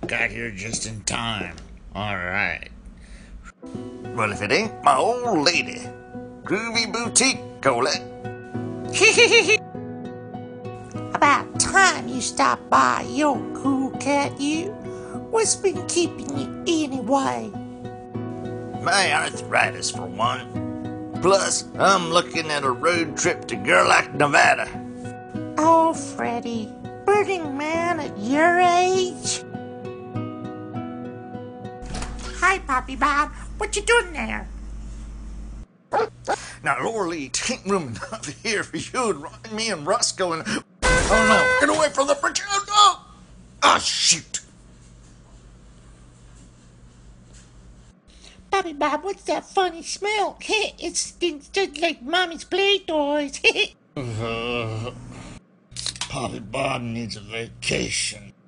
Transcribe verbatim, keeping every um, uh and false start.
Got here just in time. Alright. Well, if it ain't my old lady. Groovy boutique, call it. About time you stopped by, you cool cat, you. What's been keeping you anyway? My arthritis, for one. Plus, I'm looking at a road trip to Gerlach, Nevada. Oh, Freddie, Burning Man at your age? Hi, Poppy Bob. What you doing there? Now, Lorelei, it ain't room enough here for you and Ron- me and Roscoe and... Oh, no. Get away from the fridge. Oh, no. Ah, shoot. Poppy Bob, what's that funny smell? It stinks just like Mommy's play toys. Uh, Poppy Bob needs a vacation.